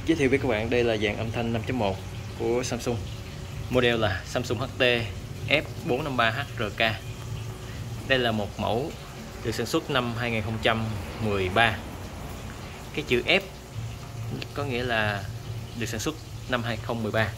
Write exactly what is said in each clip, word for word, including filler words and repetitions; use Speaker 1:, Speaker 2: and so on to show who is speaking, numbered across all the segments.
Speaker 1: Giới thiệu với các bạn, đây là dàn âm thanh năm chấm một của Samsung. Model là Samsung H T F bốn năm ba H R K. Đây là một mẫu được sản xuất năm hai nghìn không trăm mười ba. Cái chữ F có nghĩa là được sản xuất năm hai nghìn không trăm mười ba.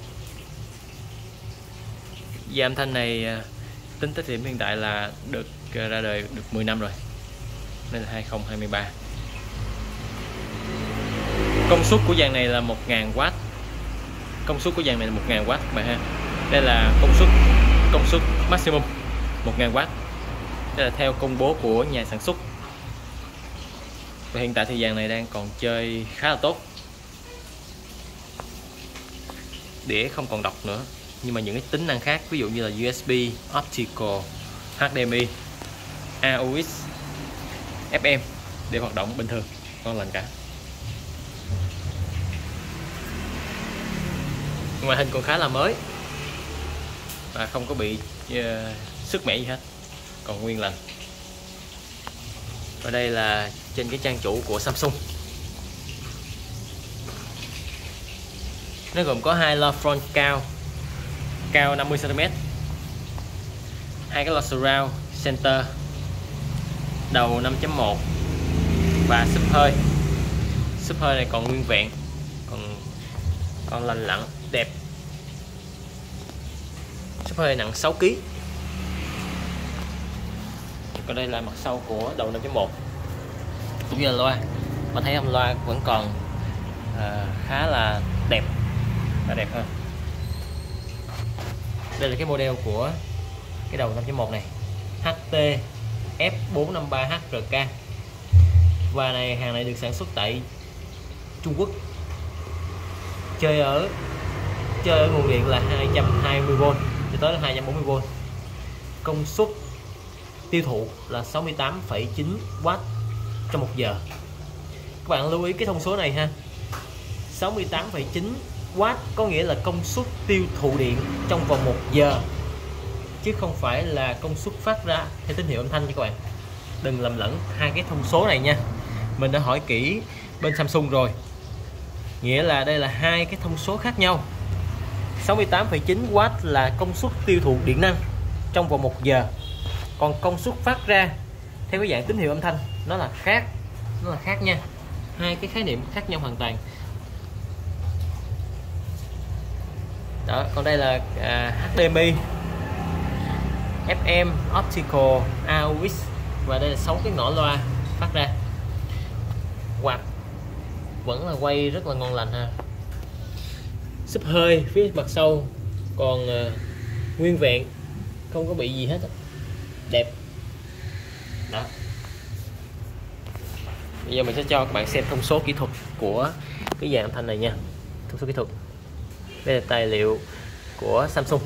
Speaker 1: Dàn âm thanh này tính tới thời điểm hiện tại là được ra đời được mười năm rồi, nên là hai nghìn không trăm hai mươi ba. Công suất của dàn này là một nghìn oát. Công suất của dàn này là một nghìn oát các bạn ha. Đây là công suất công suất maximum một nghìn oát. Đây là theo công bố của nhà sản xuất. Và hiện tại thì dàn này đang còn chơi khá là tốt. Đĩa không còn đọc nữa, nhưng mà những cái tính năng khác, ví dụ như là U S B, Optical, H D M I, A U X, F M đều hoạt động bình thường, ngon lành cả. Ngoại hình còn khá là mới và không có bị uh, sức mẻ gì hết, còn nguyên lành. Và đây là trên cái trang chủ của Samsung. Nó gồm có hai loa front cao cao năm mươi xăng ti mét, hai cái loa surround center, đầu năm chấm một và sub hơi. Sub hơi này còn nguyên vẹn, còn còn lành lặn đẹp. Sub hơi nặng sáu ki lô gam. Còn đây là mặt sau của đầu năm chấm một, cũng như là loa. Mà thấy âm loa vẫn còn à, khá là đẹp và đẹp hơn. Đây là cái model của cái đầu năm chấm một này, H T F bốn năm ba H R K. Và này hàng này được sản xuất tại Trung Quốc. Chơi ở chơi ở nguồn điện là hai trăm hai mươi vôn cho tới hai trăm bốn mươi vôn. Công suất tiêu thụ là sáu mươi tám phẩy chín oát trong một giờ. Các bạn lưu ý cái thông số này ha. sáu mươi tám phẩy chín oát có nghĩa là công suất tiêu thụ điện trong vòng một giờ, chứ không phải là công suất phát ra theo tín hiệu âm thanh nha các bạn. Đừng lầm lẫn hai cái thông số này nha. Mình đã hỏi kỹ bên Samsung rồi, nghĩa là đây là hai cái thông số khác nhau. sáu mươi tám phẩy chín oát là công suất tiêu thụ điện năng trong vòng một giờ, còn công suất phát ra theo cái dạng tín hiệu âm thanh nó là khác, nó là khác nha. Hai cái khái niệm khác nhau hoàn toàn. Đó, còn đây là à, H D M I, F M, Optical, A U X, và đây là sáu cái ngõ loa phát ra. Quạt vẫn là quay rất là ngon lành ha. Sub hơi phía mặt sau còn uh, nguyên vẹn, không có bị gì hết, đẹp. Đó. Bây giờ mình sẽ cho các bạn xem thông số kỹ thuật của cái dàn âm thanh này nha. Thông số kỹ thuật. Đây là tài liệu của Samsung.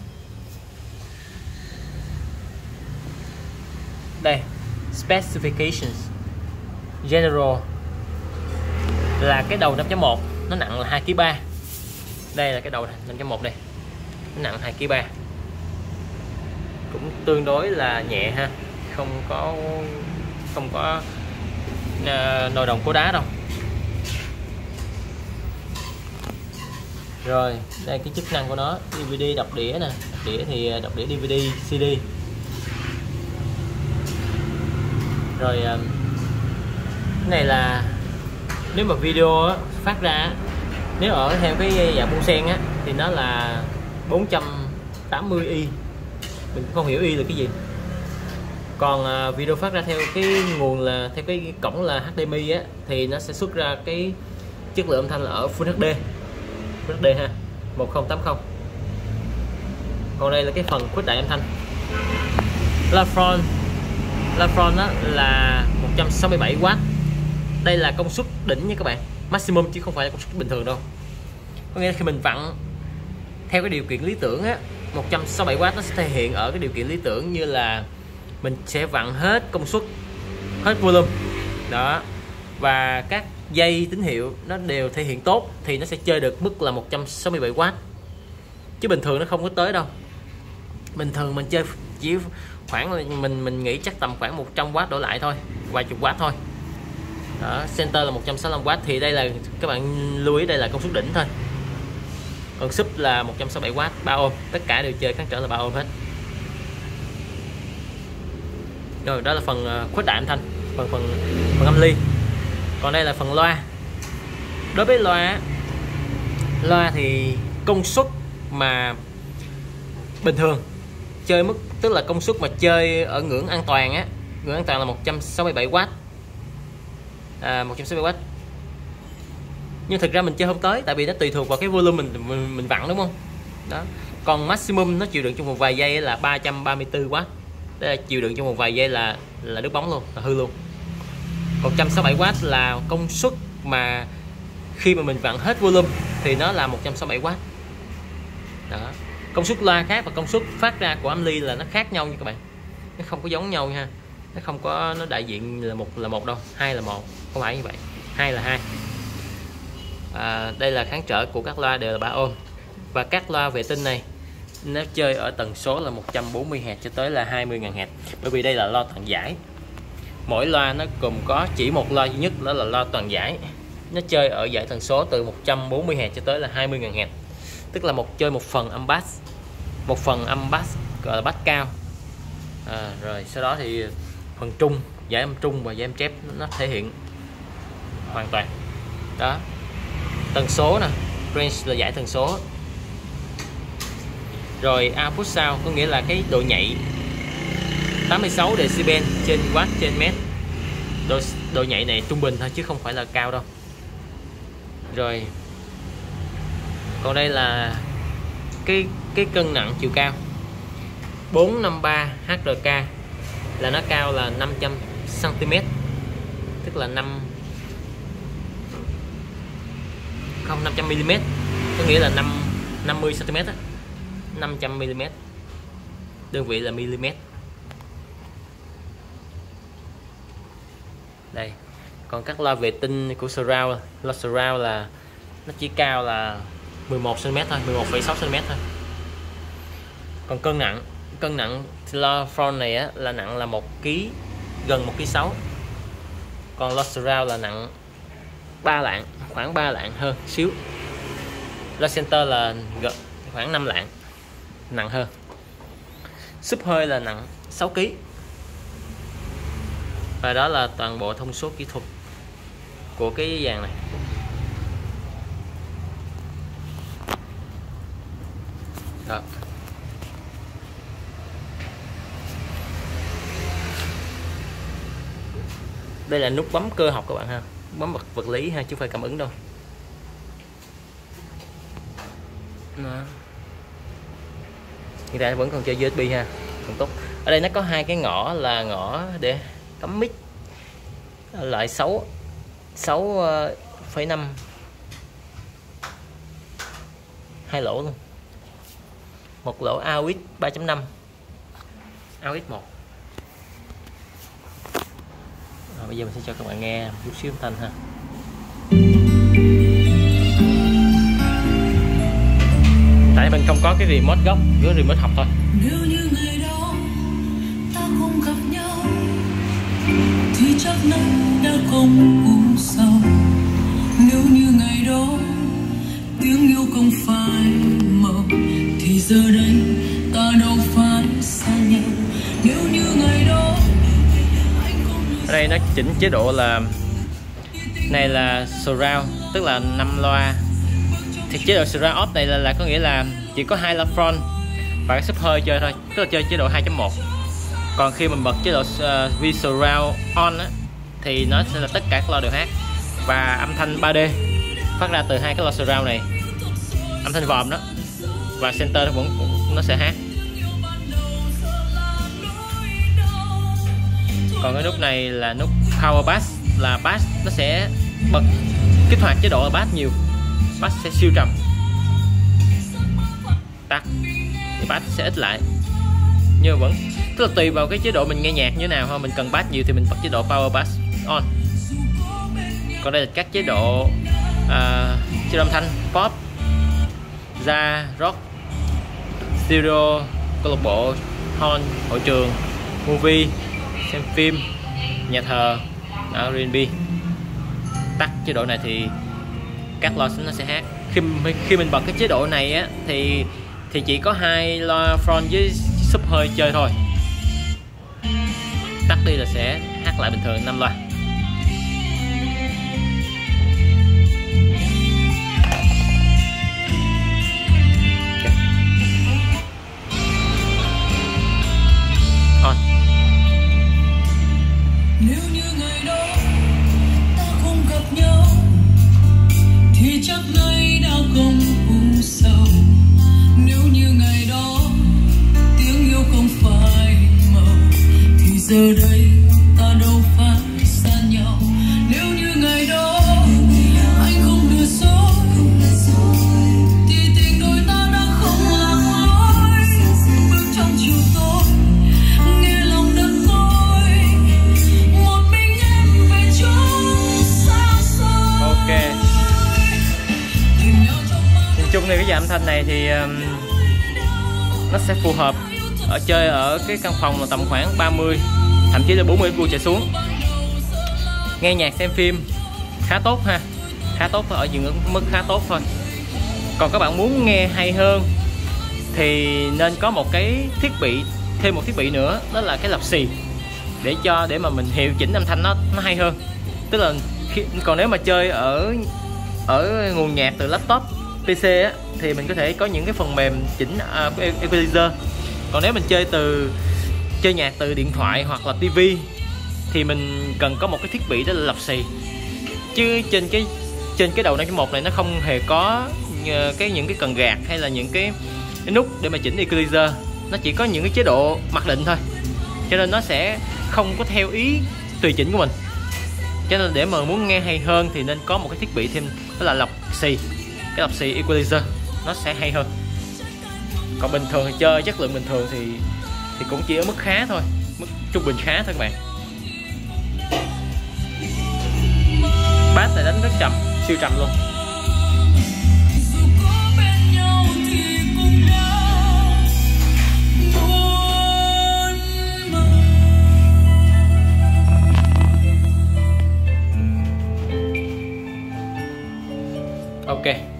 Speaker 1: Đây, Specifications General là cái đầu năm chấm một, nó nặng là hai ki lô gam. Đây là cái đầu năm chấm một đây, nó nặng hai ki lô gam. Cũng tương đối là nhẹ ha, không có không có uh, nồi đồng cố đá đâu. Rồi, đây cái chức năng của nó, D V D đọc đĩa nè, đọc đĩa thì đọc đĩa D V D, C D. Rồi cái này là nếu mà video á, phát ra nếu ở theo cái dạng bông sen á thì nó là bốn trăm tám mươi i. Mình cũng không hiểu y là cái gì. Còn uh, video phát ra theo cái nguồn là theo cái cổng là H D M I á thì nó sẽ xuất ra cái chất lượng âm thanh là ở Full H D. Full H D ha, một nghìn tám mươi. Còn đây là cái phần khuếch đại âm thanh. La front La front đó là một trăm sáu mươi bảy oát. Đây là công suất đỉnh nha các bạn, maximum chứ không phải là công suất bình thường đâu. Có nghĩa là khi mình vặn theo cái điều kiện lý tưởng á, một trăm sáu mươi bảy oát nó sẽ thể hiện ở cái điều kiện lý tưởng như là mình sẽ vặn hết công suất, hết volume. Đó. Và các dây tín hiệu nó đều thể hiện tốt thì nó sẽ chơi được mức là một trăm sáu mươi bảy oát. Chứ bình thường nó không có tới đâu. Bình thường mình chơi chỉ khoảng là mình mình nghĩ chắc tầm khoảng một trăm oát đổ lại thôi, vài chục oát thôi. Đó, center là một trăm sáu mươi lăm oát, thì đây là các bạn lưu ý đây là công suất đỉnh thôi. Còn sub là một trăm sáu mươi bảy oát, ba ôm, tất cả đều chơi kháng trở là ba ôm hết. Rồi đó là phần khuếch đại âm thanh, phần phần phần âm ly. Còn đây là phần loa. Đối với loa loa thì công suất mà bình thường chơi mức, tức là công suất mà chơi ở ngưỡng an toàn á, ngưỡng an toàn là một trăm sáu mươi bảy oát, à, một trăm sáu mươi bảy oát. Nhưng thực ra mình chơi không tới, tại vì nó tùy thuộc vào cái volume mình mình, mình vặn, đúng không? Đó. Còn maximum nó chịu đựng trong một vài giây là ba trăm ba mươi tư oát. Đây là chịu đựng trong một vài giây là là đứt bóng luôn, là hư luôn. một trăm sáu mươi bảy oát là công suất mà khi mà mình vặn hết volume thì nó là một trăm sáu mươi bảy oát. Đó. Công suất loa khác và công suất phát ra của âm ly là nó khác nhau nha các bạn. Nó không có giống nhau nha. Nó không có, nó đại diện là một là một đâu, hai là một, không phải như vậy. Hai là hai. À, đây là kháng trở của các loa đều là ba ôm. Và các loa vệ tinh này nó chơi ở tần số là một trăm bốn mươi héc cho tới là hai mươi ngàn héc. Bởi vì đây là loa toàn giải. Mỗi loa nó gồm có chỉ một loa duy nhất, đó là loa toàn giải. Nó chơi ở dải tần số từ một trăm bốn mươi héc cho tới là hai mươi ngàn héc. Tức là một chơi một phần âm bass, một phần âm bass gọi là bass cao. À, rồi sau đó thì phần trung, giải âm trung và giải âm chép nó thể hiện hoàn toàn. Đó. Tần số nè, range là giải tần số. Rồi output sound có nghĩa là cái độ nhạy tám mươi sáu decibel trên watt trên mét. Độ, độ nhạy này trung bình thôi chứ không phải là cao đâu. Rồi còn đây là cái cái cân nặng chiều cao bốn năm ba H R K, là nó cao là năm trăm xăng ti mét, tức là năm không năm trăm mi li mét, có nghĩa là năm năm mươi xăng ti mét á, năm trăm mi li mét, đơn vị là mm. Đây, còn các loa vệ tinh của surround, loa surround là nó chỉ cao là mười một xăng ti mét thôi, mười một phẩy sáu xăng ti mét thôi. Còn cân nặng, cân nặng loa front này á, là nặng là một ki lô gam, gần một ki lô gam sáu. Còn loa surround là nặng ba lạng, khoảng ba lạng hơn xíu. Loa center là gần khoảng năm lạng, nặng hơn. Sub hơi là nặng sáu ki lô gam. Và đó là toàn bộ thông số kỹ thuật của cái dàn này. Đó. Đây là nút bấm cơ học các bạn ha, bấm vật vật lý ha, chứ không phải cảm ứng đâu. Đó. Hiện tại vẫn còn chơi u ét bê ha, còn tốt. Ở đây nó có hai cái ngõ là ngõ để cắm mic loại sáu sáu phẩy năm, hai lỗ luôn, một lỗ a u ích ba chấm năm, a u ích một. Rồi, bây giờ mình sẽ cho các bạn nghe chút xíu âm thanh ha. Tại mình không có cái remote gốc, chỉ có remote học thôi.
Speaker 2: Nếu như ngày đó ta không gặp nhau thì chắc nay đã không u sầu. Nếu như ngày đó tiếng yêu không phai màu thì giờ đây ta đâu phải xa nhau. Nếu như ngày đó
Speaker 1: ở đây nó chỉnh chế độ là này là surround, tức là năm loa. Thì chế độ surround off này là, là có nghĩa là chỉ có hai loa front và cái sub hơi chơi thôi, tức là chơi chế độ hai chấm một. Còn khi mình bật chế độ uh, V surround on á, thì nó sẽ là tất cả các loa đều hát và âm thanh ba D phát ra từ hai cái loa surround này, âm thanh vòm đó, và center nó vẫn nó sẽ hát. Còn cái nút này là nút power bass, là bass nó sẽ bật kích hoạt chế độ là bass nhiều, bass sẽ siêu trầm. Tắt thì bass sẽ ít lại, nhưng mà vẫn tức là tùy vào cái chế độ mình nghe nhạc như thế nào thôi. Mình cần bass nhiều thì mình bật chế độ power bass on. Còn đây là các chế độ uh, chế độ âm thanh pop, jazz, rock, stereo, câu lạc bộ, horn, hội trường, movie, xem phim, nhà thờ, R and B. tắt chế độ này thì các loa nó sẽ hát. Khi khi mình bật cái chế độ này á thì thì chỉ có hai loa front với sub hơi chơi thôi. Tắt đi là sẽ hát lại bình thường năm loa. On.
Speaker 2: Nếu như ngày đó ta không gặp nhau thì chắc nay đã không u sầu. Nếu như ngày đó tiếng yêu không phai màu thì giờ đây ta đâu phải xa nhau. Nếu như ngày đó anh không lừa dối thì tình đôi ta đã không lạc lối. Bước trong chiều tối nghe lòng đất côi, một mình em về chốn xa xôi.
Speaker 1: Ok. Nhìn chung này cái dàn âm thanh này thì um, nó sẽ phù hợp ở chơi ở cái căn phòng là tầm khoảng ba mươi thậm chí là bốn mươi mét vuông trở xuống. Nghe nhạc xem phim khá tốt ha, khá tốt ở những mức khá tốt thôi. Còn các bạn muốn nghe hay hơn thì nên có một cái thiết bị, thêm một thiết bị nữa, đó là cái lọc xì, để cho để mà mình hiệu chỉnh âm thanh nó nó hay hơn. Tức là khi, còn nếu mà chơi ở ở nguồn nhạc từ laptop, pê xê á, thì mình có thể có những cái phần mềm chỉnh uh, equalizer. Còn nếu mình chơi từ chơi nhạc từ điện thoại hoặc là tivi thì mình cần có một cái thiết bị đó là lọc xì. Chứ trên cái trên cái đầu năm chấm một này nó không hề có cái những cái cần gạt hay là những cái, cái nút để mà chỉnh equalizer. Nó chỉ có những cái chế độ mặc định thôi, cho nên nó sẽ không có theo ý tùy chỉnh của mình. Cho nên để mà muốn nghe hay hơn thì nên có một cái thiết bị thêm, đó là lọc xì. Cái lọc xì equalizer nó sẽ hay hơn. Còn bình thường thì chơi chất lượng bình thường thì thì cũng chỉ ở mức khá thôi, mức trung bình khá thôi các bạn. Bass này đánh rất trầm, siêu trầm luôn. Ok.